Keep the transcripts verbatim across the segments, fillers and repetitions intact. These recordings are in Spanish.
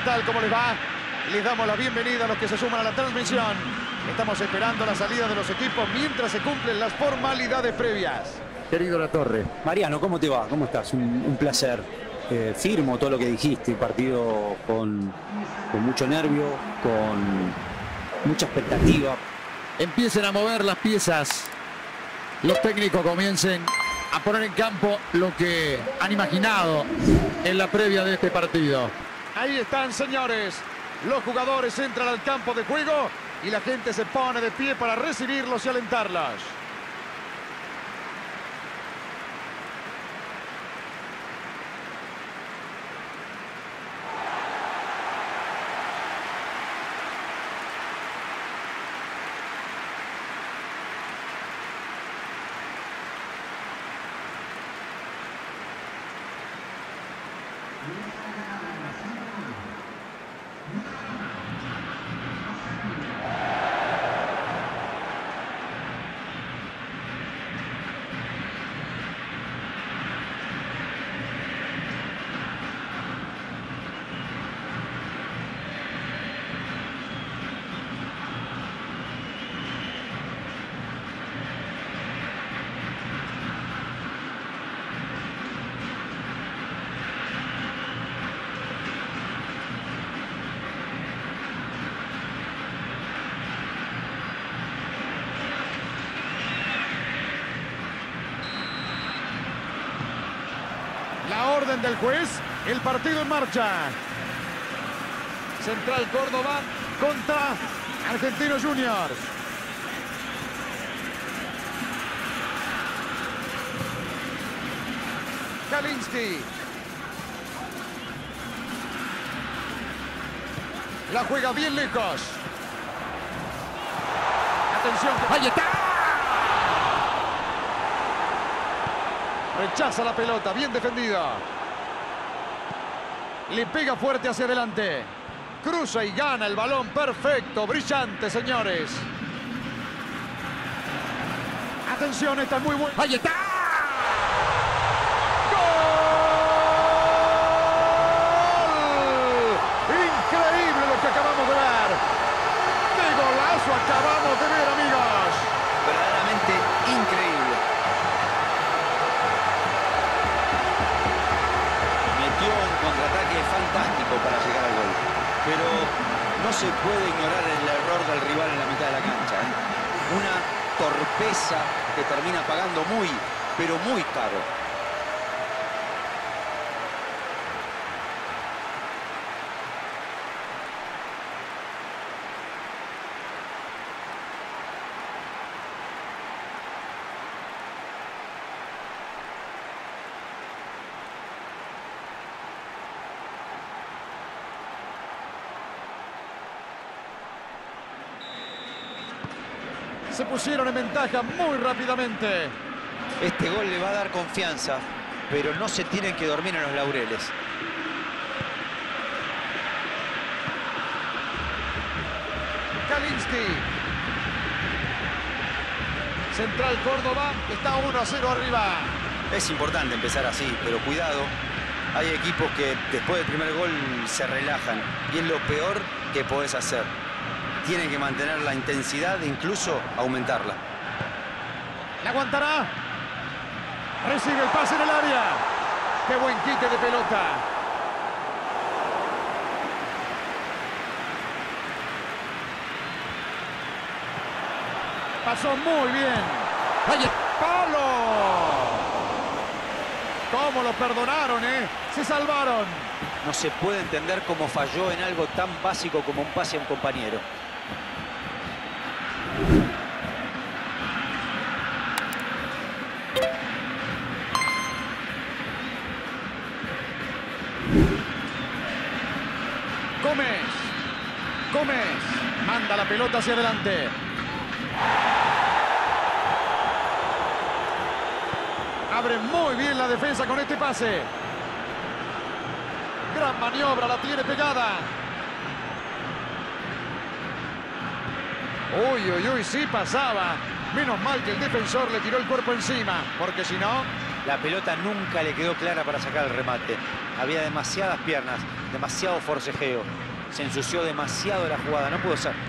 ¿qué tal? ¿Cómo les va? Les damos la bienvenida a los que se suman a la transmisión. Estamos esperando la salida de los equipos mientras se cumplen las formalidades previas. Querido Latorre. Mariano, ¿cómo te va? ¿Cómo estás? Un, un placer. Eh, firmo todo lo que dijiste. Partido con, con mucho nervio, con mucha expectativa. Empiecen a mover las piezas. Los técnicos comiencen a poner en campo lo que han imaginado en la previa de este partido. Ahí están, señores. Los jugadores entran al campo de juego y la gente se pone de pie para recibirlos y alentarlos. La orden del juez, el partido en marcha. Central Córdoba contra Argentinos Juniors. Kalinski. La juega bien lejos. Atención. ¡Ahí está! Rechaza la pelota, bien defendida. Le pega fuerte hacia adelante. Cruza y gana el balón. Perfecto, brillante, señores. Atención, está muy bueno. ¡Ahí está! ¡Gol! Increíble lo que acabamos de ver. ¡Qué golazo acabamos de ver, amigos! Verdaderamente increíble. Un contraataque fantástico para llegar al gol, pero no se puede ignorar el error del rival en la mitad de la cancha, ¿eh? Una torpeza que termina pagando muy, pero muy caro. Se pusieron en ventaja muy rápidamente. Este gol le va a dar confianza, pero no se tienen que dormir en los laureles. Kalinski. Central Córdoba está uno a cero arriba. Es importante empezar así, pero cuidado. Hay equipos que después del primer gol se relajan y es lo peor que podés hacer. Tiene que mantener la intensidad e incluso aumentarla. ¿La aguantará? Recibe el pase en el área. ¡Qué buen quite de pelota! Pasó muy bien. ¡Ay, palo! ¿Cómo lo perdonaron, eh? Se salvaron. No se puede entender cómo falló en algo tan básico como un pase a un compañero. Gómez. Gómez. Manda la pelota hacia adelante. Abre muy bien la defensa con este pase. Gran maniobra, la tiene pegada. Uy, uy, uy, sí pasaba. Menos mal que el defensor le tiró el cuerpo encima, porque si no, La pelota nunca le quedó clara para sacar el remate. Había demasiadas piernas, demasiado forcejeo. Se ensució demasiado la jugada, no pudo ser.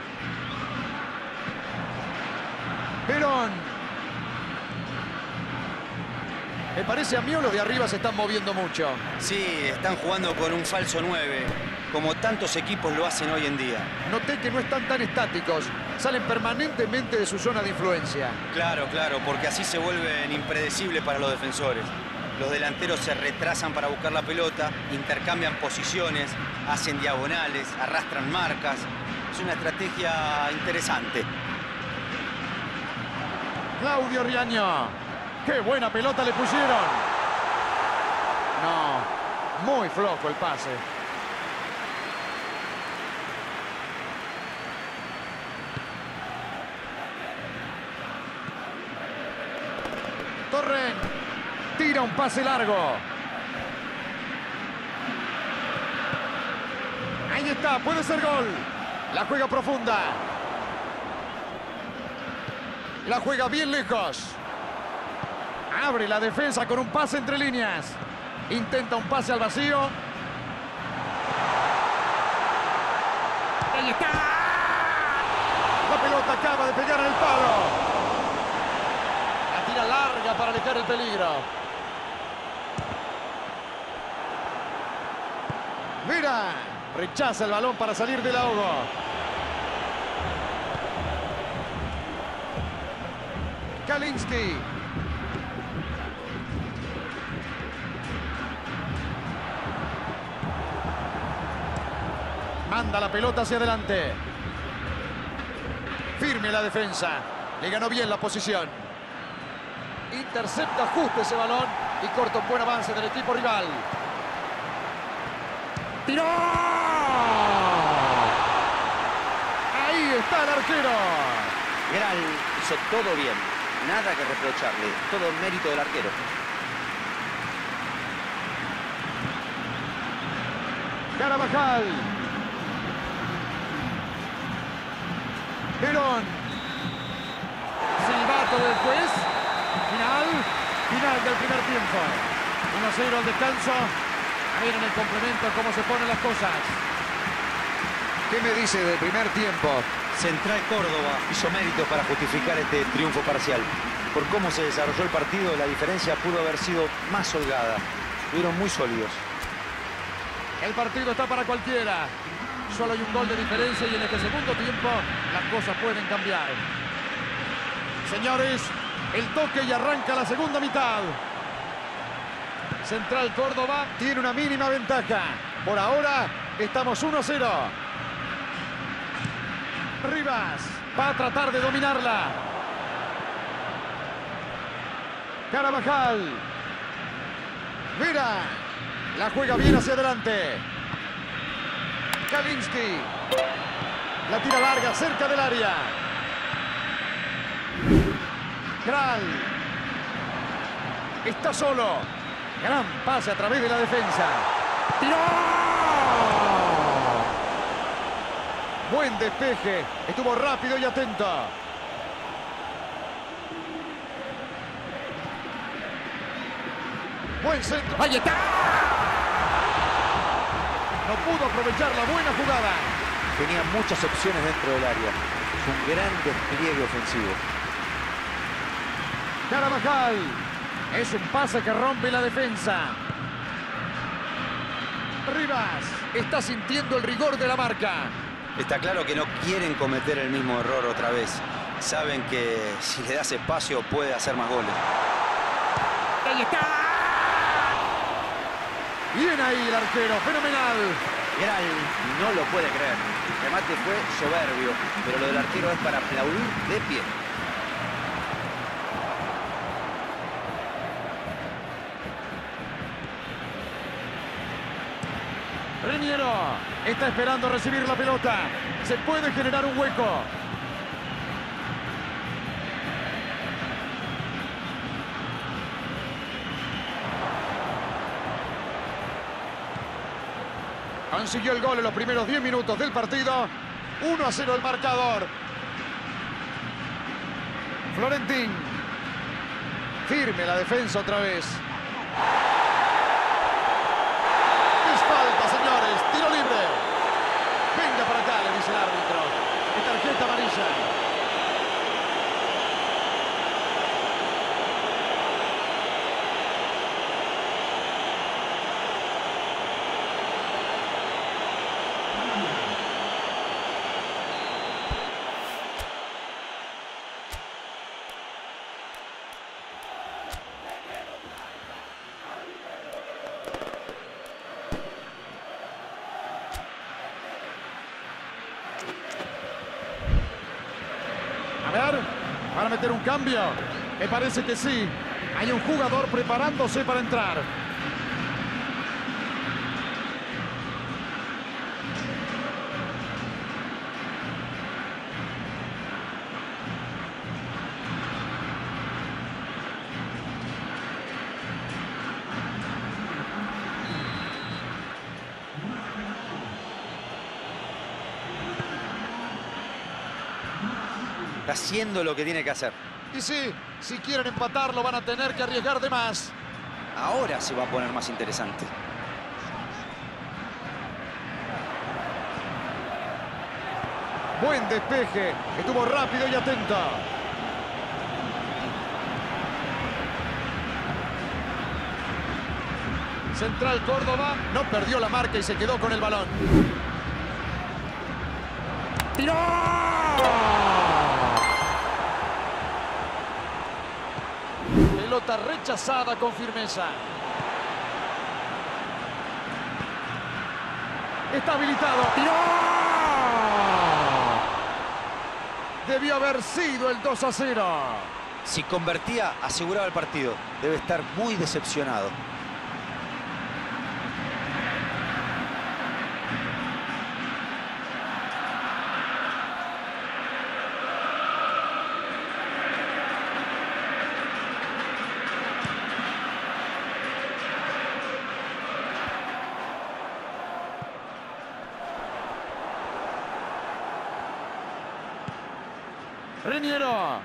Perón. Me parece a mí o los de arriba se están moviendo mucho. Sí, están jugando con un falso nueve, como tantos equipos lo hacen hoy en día. Noté que no están tan estáticos, salen permanentemente de su zona de influencia. Claro, claro, porque así se vuelven impredecibles para los defensores. Los delanteros se retrasan para buscar la pelota, intercambian posiciones, hacen diagonales, arrastran marcas. Es una estrategia interesante. Claudio Riaño. ¡Qué buena pelota le pusieron! No, muy flojo el pase. Torren tira un pase largo. Ahí está, puede ser gol. La juega profunda. La juega bien lejos. Abre la defensa con un pase entre líneas. Intenta un pase al vacío. Ahí está. La pelota acaba de pegar en el palo. La tira larga para alejar el peligro. Mira, rechaza el balón para salir del ahogo. Kalinski. Manda la pelota hacia adelante. Firme la defensa. Le ganó bien la posición. Intercepta justo ese balón y corta un buen avance del equipo rival. ¡Tiró! Ahí está el arquero. Gral hizo todo bien. Nada que reprocharle. Todo mérito del arquero. Carabajal. Perón. Silbato del juez. Final. Final del primer tiempo. uno a cero al descanso. A ver en el complemento cómo se ponen las cosas. ¿Qué me dice del primer tiempo? Central Córdoba hizo mérito para justificar este triunfo parcial. Por cómo se desarrolló el partido, la diferencia pudo haber sido más holgada. Estuvieron muy sólidos. El partido está para cualquiera. Solo hay un gol de diferencia y en este segundo tiempo las cosas pueden cambiar. Señores, el toque y arranca la segunda mitad. Central Córdoba tiene una mínima ventaja. Por ahora estamos uno a cero. Rivas va a tratar de dominarla. Carabajal. Mira, la juega bien hacia adelante. Kalinski. La tira larga cerca del área. Gral. Está solo. Gran pase a través de la defensa. ¡Tiró! Buen despeje. Estuvo rápido y atento. Buen centro. ¡Ahí está! No pudo aprovechar la buena jugada. Tenía muchas opciones dentro del área. Es un gran despliegue ofensivo. Carabajal. Es un pase que rompe la defensa. Rivas está sintiendo el rigor de la marca. Está claro que no quieren cometer el mismo error otra vez. Saben que si le das espacio puede hacer más goles. ¡Ahí está! Bien ahí el arquero, fenomenal. Gral no lo puede creer. El remate fue soberbio, pero lo del arquero es para aplaudir de pie. Reñero está esperando recibir la pelota. Se puede generar un hueco. Consiguió el gol en los primeros diez minutos del partido. uno a cero el marcador. Florentín. Firme la defensa otra vez. Es falta, señores. Tiro libre. Venga para acá, le dice el árbitro. Y tarjeta amarilla. A ver, ¿van a meter un cambio? Me parece que sí. Hay un jugador preparándose para entrar. Está haciendo lo que tiene que hacer. Y sí, si quieren empatarlo van a tener que arriesgar de más. Ahora se va a poner más interesante. Buen despeje. Estuvo rápido y atento. Central Córdoba no perdió la marca y se quedó con el balón. ¡Tiró! Pelota rechazada con firmeza. Está habilitado. ¡Tiró! Debió haber sido el dos a cero. Si convertía, aseguraba el partido. Debe estar muy decepcionado. Reñero.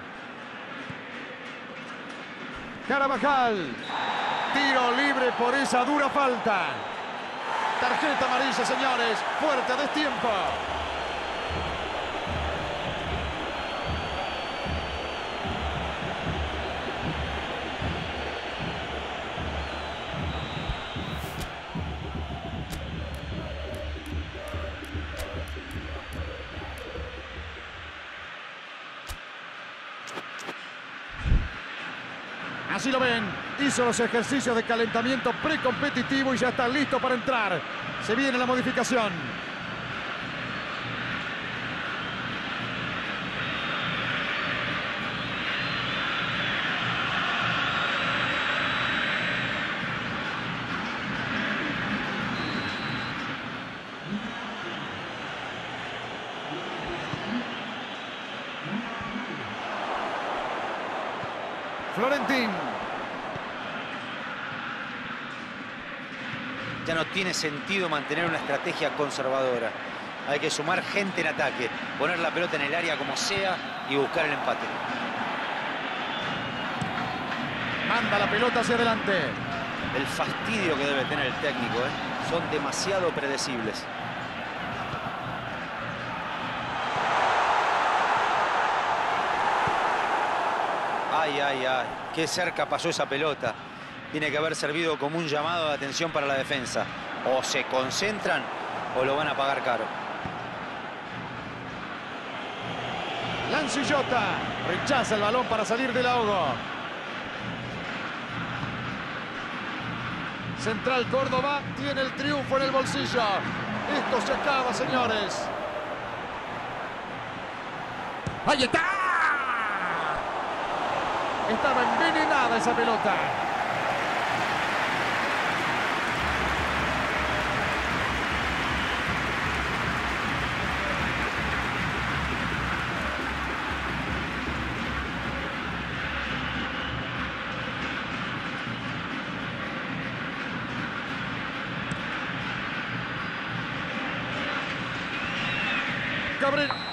Carabajal. Tiro libre por esa dura falta. Tarjeta amarilla, señores. Fuerte a destiempo. Así lo ven, hizo los ejercicios de calentamiento precompetitivo y ya está listo para entrar. Se viene la modificación. Florentín. Ya no tiene sentido mantener una estrategia conservadora. Hay que sumar gente en ataque, poner la pelota en el área como sea y buscar el empate. Manda la pelota hacia adelante. El fastidio que debe tener el técnico, ¿eh? Son demasiado predecibles. Ay, ay, ay. Qué cerca pasó esa pelota. Tiene que haber servido como un llamado de atención para la defensa. O se concentran o lo van a pagar caro. Lancillota rechaza el balón para salir del ahogo. Central Córdoba tiene el triunfo en el bolsillo. Esto se acaba, señores. ¡Ahí está! Estaba envenenada esa pelota. Cabrera.